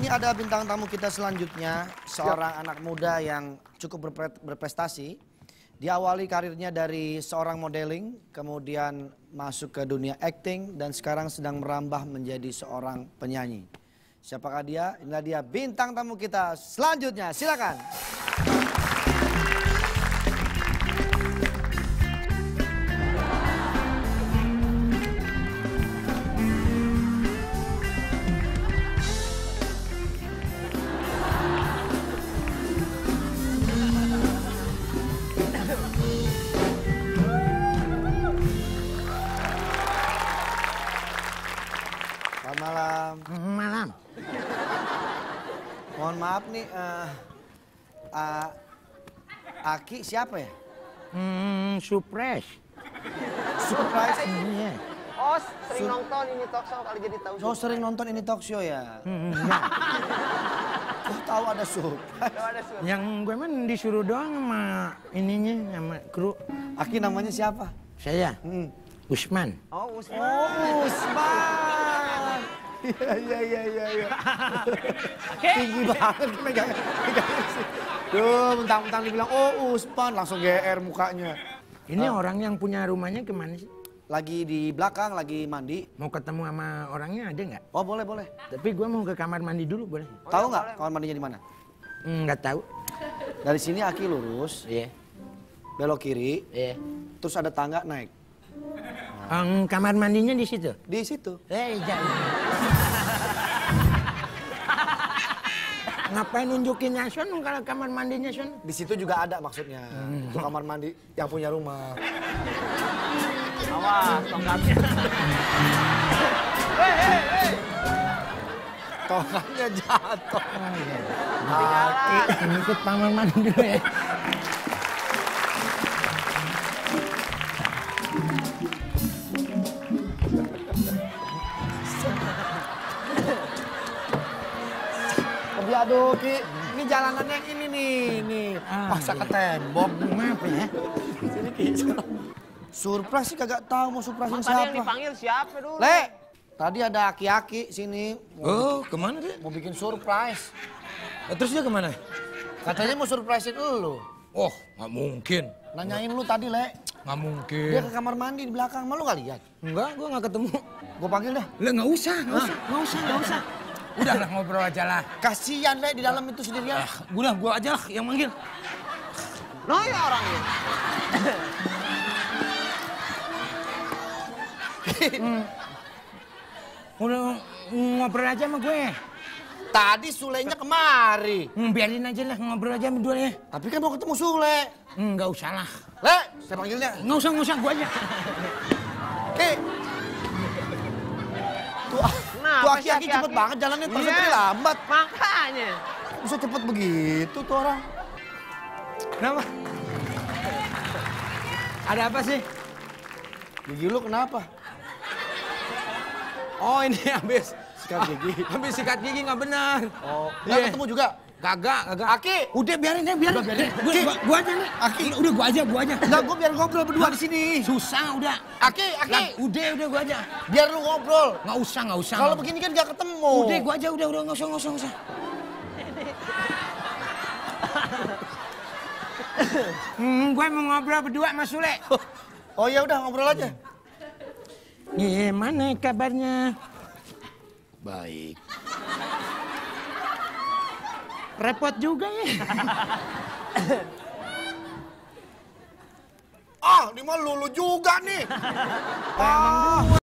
Ini ada bintang tamu kita selanjutnya, seorang anak muda yang cukup berprestasi. Diawali karirnya dari seorang modeling, kemudian masuk ke dunia acting dan sekarang sedang merambah menjadi seorang penyanyi. Siapakah dia? Inilah dia bintang tamu kita selanjutnya, silakan. Selamat malam. Malam. Mohon maaf nih, Aki siapa ya? Surprise. Surprise. Iya. Oh, sering nonton ini talk show kali jadi tahu. Oh, sering nonton ini talk show ya? Enggak. Oh, tahu ada surprise. Kalau ada suara. Yang gue mah disuruh doang sama ininya, sama kru. Aki namanya siapa? Saya, Usman. Oh, Usman. Oh, Usman. Iya. Tinggi banget megangnya. Duh, mentang-mentang dibilang, oh Usman, langsung GR mukanya. Ini orang yang punya rumahnya kemana sih? Lagi di belakang, lagi mandi. Mau ketemu sama orangnya ada nggak? Oh, boleh. Tapi gue mau ke kamar mandi dulu, boleh? Tahu nggak kamar mandinya di mana? Nggak tahu. Dari sini Aki lurus, Iya. belok kiri, Iya. terus ada tangga naik. Kamar mandinya di situ? Di situ. Jangan. Ngapain nunjukin Son kalau kamar mandinya Son? Di situ juga ada maksudnya. Untuk kamar mandi yang punya rumah. Awas, tongkatnya. Tongkatnya jatuh. Aki, ikut kamar mandi dulu ya. Tapi aduh Ki, ini jalanan yang ini nih. Masa ke tembok. Maaf ya. Sini Ki. Surprise sih kagak tahu mau surprisein Tadi yang siapa. dipanggil siapa dulu? Le, tadi ada aki-aki sini. Oh, kemana dia? Mau bikin surprise. Terus dia kemana? Katanya mau surprisein lu. Oh, nggak mungkin. Nanyain lu tadi, Le. Nggak mungkin. Dia ke kamar mandi di belakang. Malu nggak lihat? Enggak, gua nggak ketemu. Gue panggil deh. Lah, nggak usah. Udah lah, ngobrol aja lah. Kasian, Le, di dalam itu sendirian. Udah, gua aja lah yang manggil. Nah, ya orangnya. Udah ngobrol aja sama gue. Tadi Sulenya kemari. Biarin aja lah ngobrol aja sama dua ya. Tapi kan mau ketemu Sule. Nggak usah lah. Le, saya panggilnya. Nggak usah, gue aja. Ki. Tuh aki-aki cepet banget jalannya, terus Iya. lambat. Makanya. Bisa cepet begitu tuh orang. Kenapa? Ada apa sih? Gigi lu kenapa? Oh, ini habis Sikat gigi. habis sikat gigi nggak benar. Oh, nggak Iya. ketemu juga? Kagak. Aki. Udah biarin deh, biarin. Gua aja nih. Aki. Udah gua aja. Enggak, gue biar ngobrol berdua di sini. Susah udah. Aki. Lah, udah gua aja. Biar lu ngobrol. Nggak usah. Kalau begini kan gak ketemu. Udah gua aja, udah nggak usah. Gue mau ngobrol berdua sama Sule. Oh ya udah ngobrol aja. Gimana kabarnya? Baik. Repot juga ya. Ah, ini mah lulu juga nih. Ah.